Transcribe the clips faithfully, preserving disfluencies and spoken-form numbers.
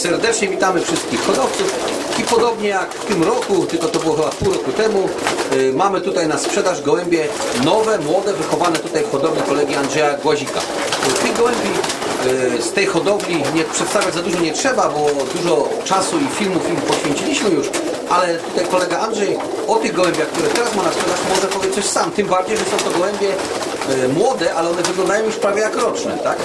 Serdecznie witamy wszystkich hodowców i podobnie jak w tym roku, tylko to było chyba pół roku temu, yy, mamy tutaj na sprzedaż gołębie nowe, młode, wychowane tutaj w hodowli kolegi Andrzeja Głazika. Yy, tych gołębi yy, z tej hodowli nie przedstawiać za dużo nie trzeba, bo dużo czasu i filmów im poświęciliśmy już, ale tutaj kolega Andrzej o tych gołębiach, które teraz ma na sprzedaż, może powiedzieć coś sam, tym bardziej, że są to gołębie yy, młode, ale one wyglądają już prawie jak roczne, tak?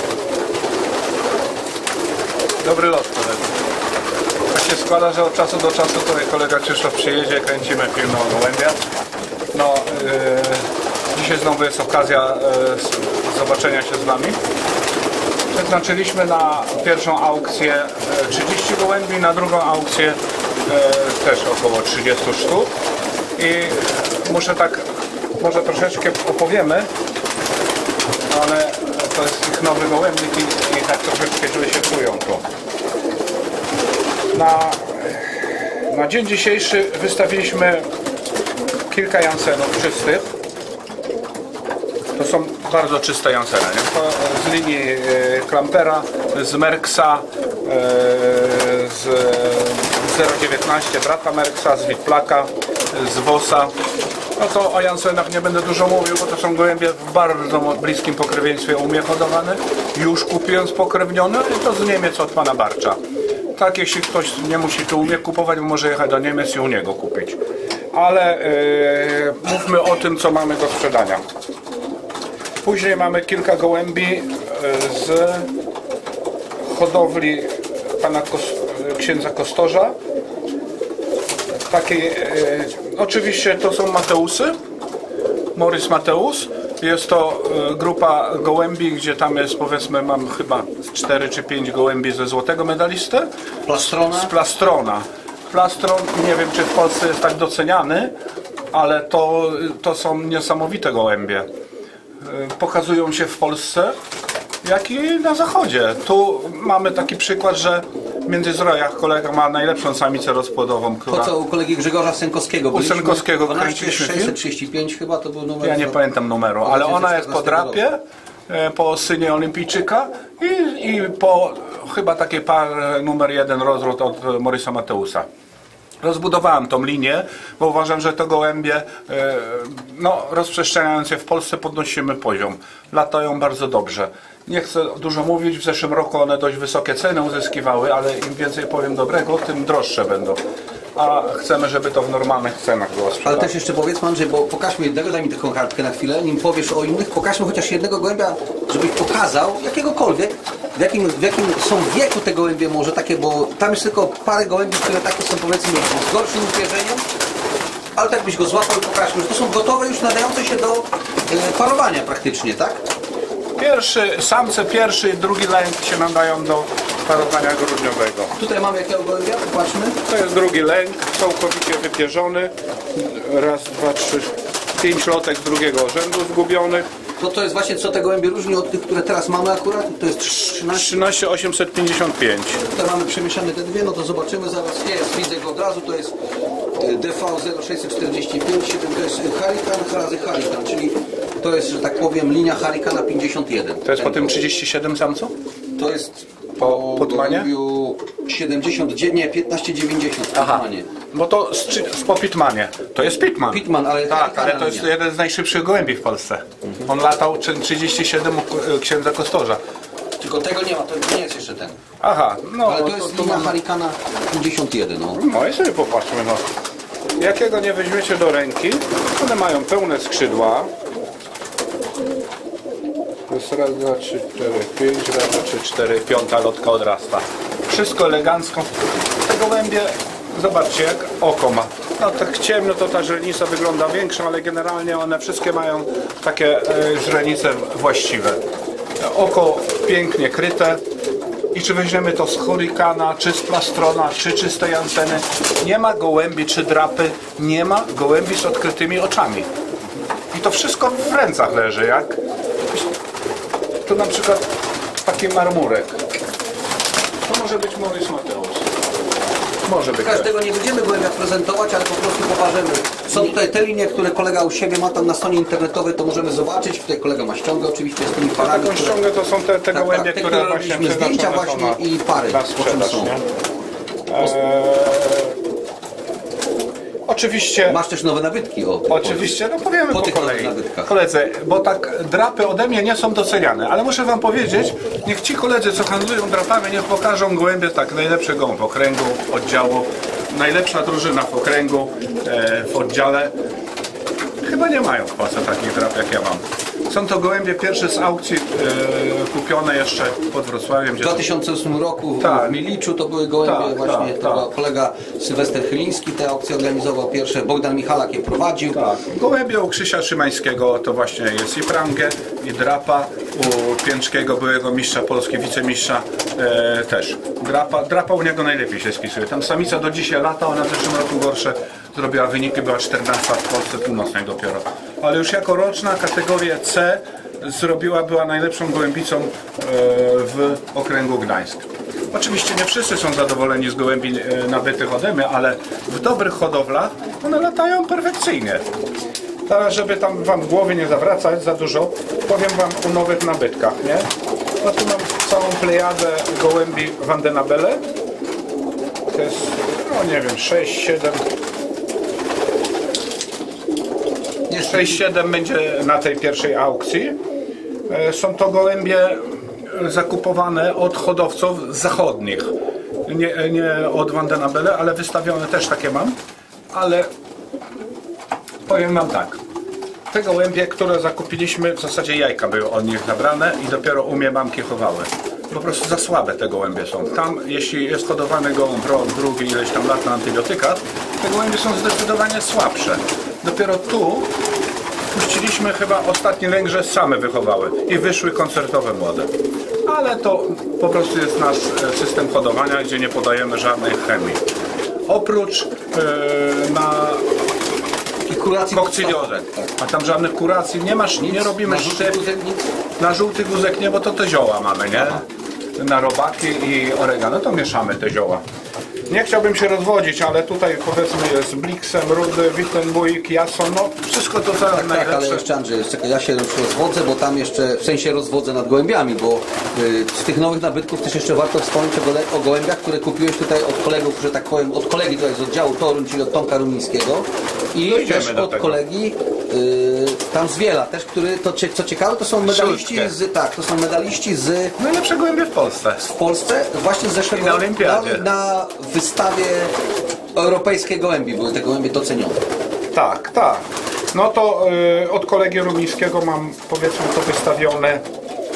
Dobry lot, kolega. Tak się składa, że od czasu do czasu tutaj kolega Krzysztof przyjedzie, kręcimy film o gołębiach. No, yy, dzisiaj znowu jest okazja yy, zobaczenia się z Wami. Przeznaczyliśmy na pierwszą aukcję trzydzieści gołębi, na drugą aukcję yy, też około trzydzieści sztuk. I muszę tak, może troszeczkę opowiemy, ale to jest ich nowy gołębnik i, i tak troszeczkę źle się czują tu. Na, na dzień dzisiejszy wystawiliśmy kilka jansenów czystych. To są bardzo czyste janseny, nie? To z linii e, Klampera, z Merksa, e, z zero dziewiętnaście brata Merksa, z Witplaka, z Wosa. No to o jansenach nie będę dużo mówił, bo to są gołębie w bardzo bliskim pokrewieństwie u mnie hodowane. Już kupiłem spokrewnione i to z Niemiec od pana Barcza. Tak, jeśli ktoś nie musi tu u mnie kupować, może jechać do Niemiec i u niego kupić. Ale yy, mówmy o tym, co mamy do sprzedania. Później mamy kilka gołębi yy, z hodowli pana Kos księdza Kostorza. Takie, yy, oczywiście to są Mateusy, Morris Mateus. Jest to y, grupa gołębi, gdzie tam jest, powiedzmy, mam chyba cztery czy pięć gołębi ze złotego medalisty. Plastrona? Z Plastrona. Plastron, nie wiem czy w Polsce jest tak doceniany, ale to, to są niesamowite gołębie. Y, pokazują się w Polsce, jak i na zachodzie. Tu mamy taki przykład, że w Międzyzdrojach kolega ma najlepszą samicę rozpłodową, która... To co u kolegi Grzegorza Senkowskiego U Senkowskiego dwanaście sześćset trzydzieści pięć chyba to był numer. Ja nie pamiętam numeru, ale ona jest po drapie, po synie olimpijczyka i, i po chyba takiej par numer jeden rozród od Morrisa Mateusa. Rozbudowałem tą linię, bo uważam, że to gołębie, no, rozprzestrzeniając je w Polsce, podnosimy poziom. Latają bardzo dobrze. Nie chcę dużo mówić, w zeszłym roku one dość wysokie ceny uzyskiwały, ale im więcej powiem dobrego, tym droższe będą. A chcemy, żeby to w normalnych cenach było sprzedane. Ale też jeszcze powiedzmy, Andrzej, bo pokażmy jednego, daj mi taką kartkę na chwilę, nim powiesz o innych, pokażmy chociaż jednego gołębia, żebyś pokazał, jakiegokolwiek, w jakim, w jakim są wieku te gołębie może takie, bo tam jest tylko parę gołębi, które takie są, powiedzmy, z gorszym upierzeniem, ale tak byś go złapał i pokażmy, że to są gotowe już nadające się do y, parowania praktycznie, tak? Pierwszy, samce pierwszy i drugi lęk się nadają do parowania grudniowego. Tutaj mamy jakiego gołębia, popatrzmy. To jest drugi lęk, całkowicie wypierzony. Raz, dwa, trzy, pięć lotek drugiego rzędu zgubionych. To, to jest właśnie co te gołębie różni od tych, które teraz mamy akurat. To jest trzynaście. trzynaście osiemset pięćdziesiąt pięć. Tutaj mamy przemieszane te dwie, no to zobaczymy zaraz. Jest, widzę go od razu, to jest D V zero sześćset czterdzieści pięć, siedem, to jest Hurricane razy Hurricane, czyli to jest, że tak powiem, linia Hurricana pięćdziesiąt jeden. To jest po tym trzydzieści siedem samców? To jest po Putmanie? siedemdziesiąt dziewięć, nie, piętnaście dziewięćdziesiąt. Aha, bo to z, z po Pitmanie. To jest Pitman. Pitman, ale tak, ale to jest linia. Jeden z najszybszych gołębi w Polsce. Mhm. On latał trzydzieści siedem u księdza Kostorza. Tylko tego nie ma, to nie jest jeszcze ten. Aha, no. Ale to jest to, to linia mam... Hurricana pięćdziesiąt jeden. No. no i sobie popatrzmy, no. Jakiego nie weźmiecie do ręki, one mają pełne skrzydła. To jest raz, dwa, trzy, cztery, pięć, raz, dwa, trzy, cztery, piąta lotka odrasta. Wszystko elegancko. Te gołębie, zobaczcie jak oko ma. No tak ciemno to ta źrenica wygląda większa, ale generalnie one wszystkie mają takie e, źrenice właściwe. Oko pięknie kryte. I czy weźmiemy to z Hurricana, czy z Plastrona, czy czyste janseny, nie ma gołębi czy drapy, nie ma gołębi z odkrytymi oczami. I to wszystko w rękach leży, jak tu na przykład taki marmurek. To może być Morris Mateus. Może być. Każdego nie będziemy gołębia prezentować, ale po prostu pokażemy. Są tutaj te linie, które kolega u siebie ma tam na stronie internetowej, to możemy zobaczyć. Tutaj kolega ma ściągę oczywiście z tymi parami. Taką które... ściągę to są te, te Tak, gołębie, tak, te, które, które właśnie robiliśmy zdjęcia przeznaczone są właśnie na, i pary, na po czym sprzedaż, są. nie? Eee, oczywiście... Masz też nowe nabytki. O, Oczywiście, no powiemy po po tych kolei. nabytkach. Koledzy, bo tak drapy ode mnie nie są doceniane, ale muszę wam powiedzieć, niech ci koledzy, co handlują drapami, niech pokażą gołębie tak, najlepszy gołąb w okręgu, oddziału, najlepsza drużyna w okręgu, e, w oddziale. Chyba nie mają w Polsce takich drap jak ja mam. Są to gołębie pierwsze z aukcji e, kupione jeszcze pod Wrocławiem. W Gdzie dwa tysiące ósmym roku Tak. w Miliczu to były gołębie Tak, właśnie, tak, to tak. kolega Sylwester Chyliński te aukcje organizował pierwsze, Bogdan Michalak je prowadził. Tak. Gołębie u Krzysia Szymańskiego to właśnie jest i prangę, i drapa. U Pięczkiego, byłego mistrza Polski, wicemistrza e, też. Drapa, drapa u niego najlepiej się spisuje. Tam samica do dzisiaj lata, ona w zeszłym roku gorsze zrobiła wyniki, była czternasta w Polsce, północnej dopiero. Ale już jako roczna kategorię C zrobiła, była najlepszą gołębicą e, w okręgu Gdańsk. Oczywiście nie wszyscy są zadowoleni z gołębi e, nabytych ode mnie, ale w dobrych hodowlach one latają perfekcyjnie. Teraz, żeby tam wam głowy nie zawracać za dużo, powiem wam o nowych nabytkach, nie? No tu mam całą plejadę gołębi Vandenabelle. To jest, no nie wiem, sześć, siedem. sześć siedem będzie na tej pierwszej aukcji. E, Są to gołębie zakupowane od hodowców zachodnich. Nie, nie od Vandenabelle, ale wystawione też takie mam. Ale powiem wam tak. Te gołębie, które zakupiliśmy, w zasadzie jajka były od nich zabrane i dopiero u mnie mamki chowały. Po prostu za słabe te gołębie są. Tam, jeśli jest hodowany gołąb rok, drugi, ileś tam lat na antybiotykach, te gołębie są zdecydowanie słabsze. Dopiero tu puściliśmy chyba ostatni lęk, że same wychowały i wyszły koncertowe młode. Ale to po prostu jest nasz system hodowania, gdzie nie podajemy żadnej chemii. Oprócz yy, na I kuracji kokcyliozę. A tam żadnych kuracji nie masz, nie robimy na żółty szczep. guzek nic? Na żółty guzek nie, bo to te zioła mamy, nie? Na robaki i oregano, to mieszamy te zioła. Nie chciałbym się rozwodzić, ale tutaj powiedzmy jest Blixen, Rudy, Wittenbuik, Jason, no wszystko to za Tak, najlepsze. ale jeszcze Andrzej, czekaj, ja się już rozwodzę, bo tam jeszcze, w sensie rozwodzę nad gołębiami, bo y, z tych nowych nabytków też jeszcze warto wspomnieć o, gole, o gołębiach, które kupiłeś tutaj od kolegów, że tak powiem, od kolegi tutaj z oddziału Toruń, czyli od Tomka Rumińskiego i Dojdziemy też do od tego. kolegi y, tam z Wiela, też, który, to cie- co ciekawe, to są medaliści Szulczkę. z, tak, to są medaliści z Najlepsze gołębie w Polsce. w Polsce, właśnie z zeszłego I na olimpiadzie. na, na wystawie europejskiej gołębi były te gołębie docenione. Tak, tak. No to y, od kolegi Rumińskiego mam powiedzmy to wystawione y,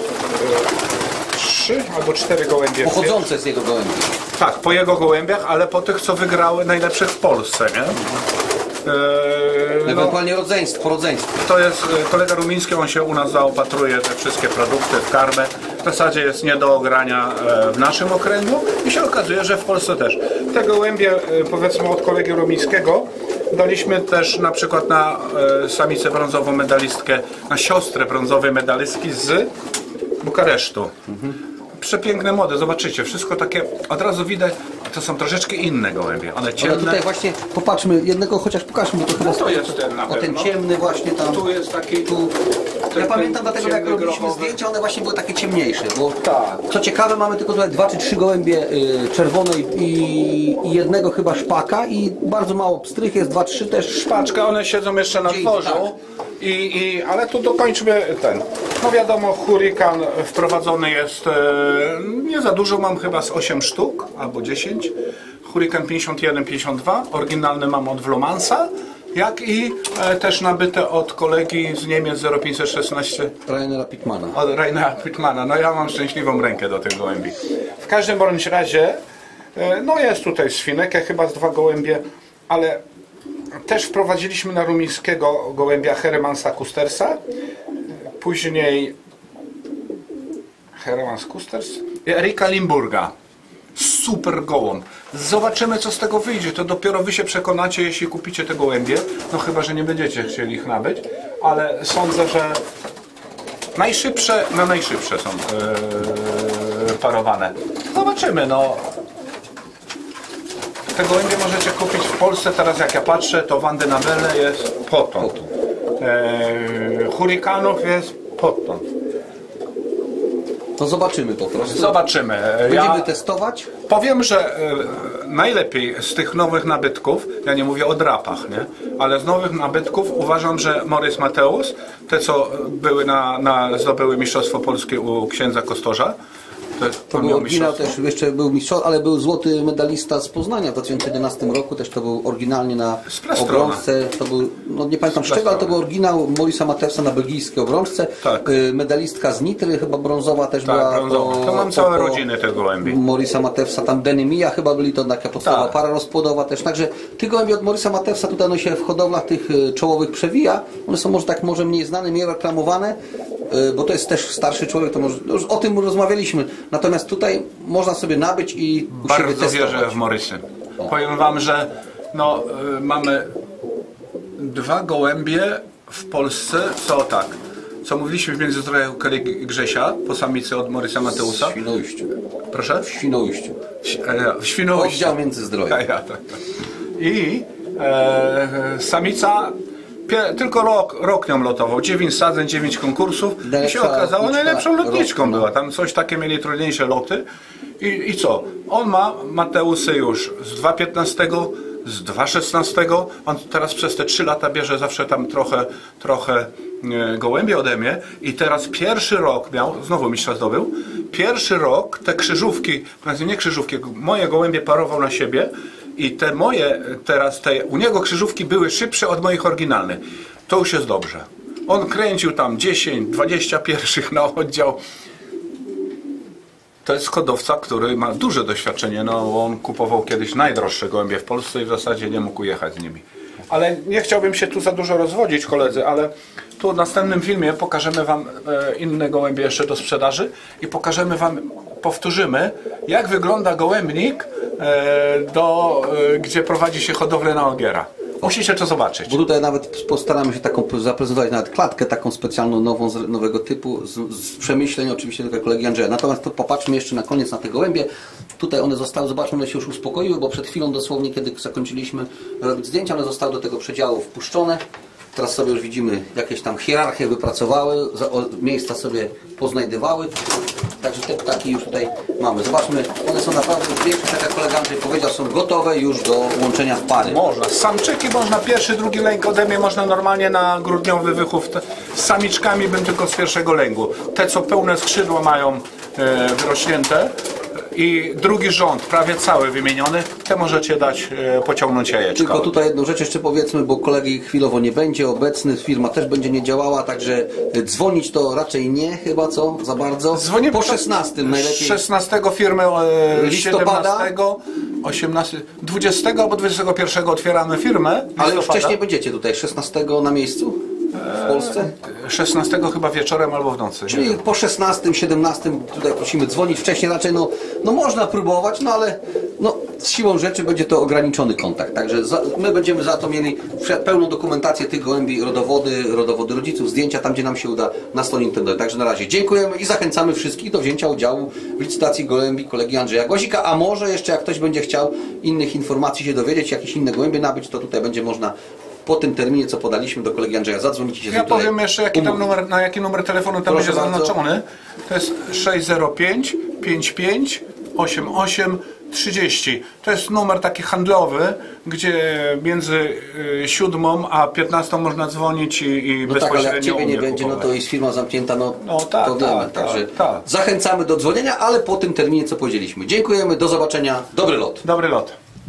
trzy albo cztery gołębie. Pochodzące z jego gołębi. Tak, po jego gołębiach, ale po tych, co wygrały najlepszych w Polsce, nie? Yy, no, Ewentualnie rodzeństwo, rodzeństwo. to jest y, kolega Rumiński, on się u nas zaopatruje te wszystkie produkty w karmę. W zasadzie jest nie do ogrania e, w naszym okręgu i się okazuje, że w Polsce też. Te gołębie, e, powiedzmy od kolegi Rumińskiego, daliśmy też na przykład na e, samicę brązową medalistkę, na siostrę brązowej medalistki z Bukaresztu. Przepiękne mody, zobaczycie, wszystko takie, od razu widać, to są troszeczkę inne gołębie, one Ale ciemne. tutaj właśnie, popatrzmy, jednego chociaż pokażmy, bo to chyba No to jest ten na o ten pewno. ciemny właśnie tam. Tu jest taki, Tu. ten- Ja pamiętam ten dlatego, jak ciemny robiliśmy grochowy. zdjęcia, one właśnie były takie ciemniejsze, bo Tak. co ciekawe, mamy tylko tutaj dwa czy trzy gołębie y, czerwone i, i, i jednego chyba szpaka i bardzo mało pstrych, jest dwa, trzy też szpak. Paczka, one siedzą jeszcze na Gdzie- dworzu, tak. i, i, ale tu dokończmy ten. No wiadomo, hurikan wprowadzony jest, e, nie za dużo, mam chyba z osiem sztuk albo dziesięć. Hurikan pięćdziesiąt jeden pięćdziesiąt dwa, oryginalny mam od Vlomansa, jak i e, też nabyte od kolegi z Niemiec zero pięćset szesnaście. Rainera Pittmana. Od Raina Pittmana. No ja mam szczęśliwą rękę do tych gołębi. W każdym bądź razie, e, no jest tutaj swinek, chyba z dwa gołębie, ale też wprowadziliśmy na Rumińskiego gołębia Heremansa Kustersa. Później Heremans Kusters i Erika Limburga. Super gołąb. Zobaczymy, co z tego wyjdzie. To dopiero wy się przekonacie, jeśli kupicie te gołębie. No chyba, że nie będziecie chcieli ich nabyć. Ale sądzę, że najszybsze, na najszybsze są yy, parowane. Zobaczymy, no. te gołębie możecie kupić w Polsce. Teraz jak ja patrzę, to Wandy Nabele jest potąd. E, hurikanów jest potąd. To zobaczymy po prostu. Zobaczymy. Będziemy Ja testować. powiem, że e, najlepiej z tych nowych nabytków, ja nie mówię o drapach, nie? Ale z nowych nabytków uważam, że Morris Mateusz, te co były na, na zdobyły Mistrzostwo Polskie u księdza Kostorza, to, To był oryginał też, jeszcze był mistrzostw, ale był złoty medalista z Poznania w dwa tysiące jedenastym roku, też to był oryginalnie na Plastrona. obrączce, to był, no nie pamiętam z czego, ale to był oryginał Morrisa Mateusa na belgijskiej obrączce. Tak. Y, Medalistka z Nitry, chyba brązowa też Tak, była. brązowa. po- To mam po- całe po rodziny tych gołębi. Morrisa Mateusa, tam Denemia chyba byli, to taka podstawowa Tak. para rozpłodowa też. Także tych gołębi od Morrisa Mateusa tutaj one się w hodowlach tych y, czołowych przewija. One są może tak może mniej znane, mniej reklamowane, y, bo to jest też starszy człowiek, to może, już o tym rozmawialiśmy. Natomiast tutaj można sobie nabyć i u siebie Bardzo testować. wierzę w Morrisy. Powiem wam, że no, y, mamy dwa gołębie w Polsce, co tak, co mówiliśmy w Międzyzdroju kolegi Grzesia, po samicy od Morrisa Mateusa. W Świnoujściu. Proszę? W Świnoujściu. E, W Świnoujściu. Oddział Międzyzdroju. Tak, tak, tak. I e, samica pie, tylko rok, rok nią lotował. dziewięć sadzeń, dziewięć konkursów. I się Najlepsza okazało, lotniczka najlepszą lotniczką roku, no. była. Tam coś takie mieli trudniejsze loty. I, I co? On ma Mateusy już z dwa piętnaście, z dwa szesnaście. On teraz przez te trzy lata bierze zawsze tam trochę, trochę e, gołębie ode mnie. I teraz pierwszy rok miał, znowu mistrza zdobył, pierwszy rok te krzyżówki, znaczy nie krzyżówki, moje gołębie parował na siebie. I te moje, teraz te u niego krzyżówki były szybsze od moich oryginalnych. To już jest dobrze. On kręcił tam dziesięć, dwadzieścia pierwszych na oddział. To jest hodowca, który ma duże doświadczenie. No, on kupował kiedyś najdroższe gołębie w Polsce i w zasadzie nie mógł jechać z nimi. Ale nie chciałbym się tu za dużo rozwodzić, koledzy, ale tu w następnym filmie pokażemy wam e, inne gołębie jeszcze do sprzedaży i pokażemy wam, powtórzymy, jak wygląda gołębnik, e, do, e, gdzie prowadzi się hodowlę na ogiera. Musicie to zobaczyć. Bo tutaj nawet postaramy się taką zaprezentować nawet klatkę taką specjalną, nową, z nowego typu, z, z przemyśleń oczywiście tego kolegi Andrzeja. Natomiast to popatrzmy jeszcze na koniec na te gołębie. Tutaj one zostały, zobaczmy, one się już uspokoiły, bo przed chwilą dosłownie, kiedy zakończyliśmy robić zdjęcia, one zostały do tego przedziału wpuszczone. Teraz sobie już widzimy, jakieś tam hierarchie wypracowały, za, o, miejsca sobie poznajdywały. Także te ptaki już tutaj mamy. Zobaczmy, one są naprawdę większe, tak jak kolega Andrzej powiedział, są gotowe już do łączenia w pary. Można. Samczyki można, pierwszy, drugi lęk ode mnie można normalnie na grudniowy wychów. Te- Z samiczkami bym tylko z pierwszego lęgu. Te, co pełne skrzydła mają e, wyrośnięte i drugi rząd, prawie cały wymieniony, te możecie dać, e, pociągnąć jajeczka. Tylko tutaj jedną rzecz jeszcze powiedzmy, bo kolegi chwilowo nie będzie obecny, firma też będzie nie działała, także dzwonić to raczej nie, chyba co? Za bardzo? Dzwonimy po szesnastym najlepiej. szesnastego firmy, e, Listopada. siedemnastego, osiemnastego, dwudziestego albo dwudziestego pierwszego otwieramy firmę. Ale już listopada. wcześniej będziecie tutaj, szesnastego na miejscu? W Polsce? szesnastego chyba wieczorem albo w nocy. Czyli po szesnastym, siedemnastym tutaj prosimy dzwonić, wcześniej raczej no, no można próbować, no ale no, z siłą rzeczy będzie to ograniczony kontakt, także za, my będziemy za to mieli wsze- pełną dokumentację tych gołębi, rodowody, rodowody rodziców, zdjęcia tam, gdzie nam się uda na stronie internetowej. Także na razie dziękujemy i zachęcamy wszystkich do wzięcia udziału w licytacji gołębi kolegi Andrzeja Głazika, a może jeszcze jak ktoś będzie chciał innych informacji się dowiedzieć, jakieś inne gołębie nabyć, to tutaj będzie można po tym terminie, co podaliśmy do kolegi Andrzeja, zadzwonić i się z Ja nim tutaj powiem jeszcze, jaki tam umówić. numer, na jaki numer telefonu tam Proszę będzie bardzo. zaznaczony. To jest sześć zero pięć, pięć pięć, osiem osiem, trzydzieści. To jest numer taki handlowy, gdzie między y, siódmą a piętnastą można dzwonić i, i No tak, ale jak bezpośrednio Ciebie u nie mnie będzie, no kupować. to jest firma zamknięta, no, No tak, to wiemy. tak, Także tak, tak. zachęcamy do dzwonienia, ale po tym terminie, co powiedzieliśmy. Dziękujemy, do zobaczenia, dobry lot. Dobry lot.